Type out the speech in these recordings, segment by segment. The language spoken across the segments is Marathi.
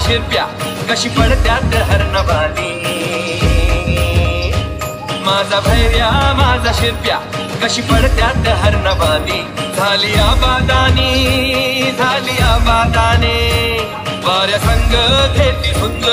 शिरप्या कशी पडत्यात हरणवाली, माझा भैर्या माझा शिरप्या कशी पडत्यात हरणवाली। झाली आबादानी झाली आबादाने, वाऱ्या संग घेती झुंज,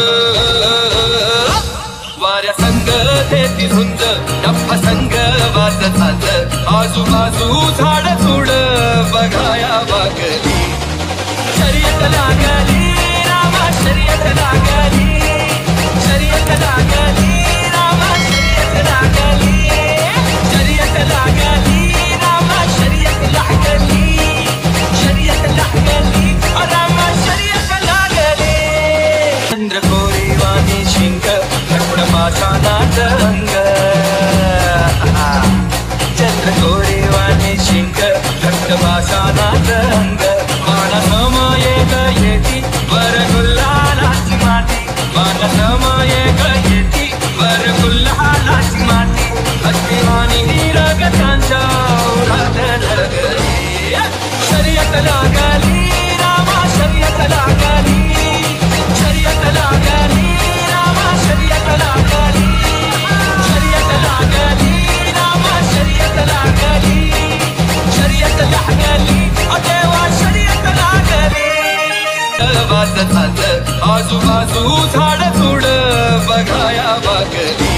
वाऱ्या संग घेती झुंज, डप्पा संग वाज झाज, आजूबाजू झाड झुड बघाया वागली। शर्यत लागली रामा शर्यत लागली, शर्यत लागली रामा शर्यत लागली, शर्यत लागली रामा शर्यत लागली, शर्यत लागली रामा शर्यत लागली। चंद्रकोरी वाणी शिंग घट्ट पाषाणात अंग, चंद्रकोरी वाणी शिंग घट्ट पाषाणात अंग, मानसमये येती वर गुल्हालाची माती, मानसमये येती वर गुल्हालाची माती, हत्तीवाणी रगतांच्या ओढ्यात धडकली। शर्यत लागली रामा शर्यत लागली, शर्यत लागली रामा शर्यत लागली, शर्यत लागली रामा शर्यत लागली, शर्यत लागली देवा शर्यत लागली। वाज झाज आजूबाजू झाड झुड बघाया वागली।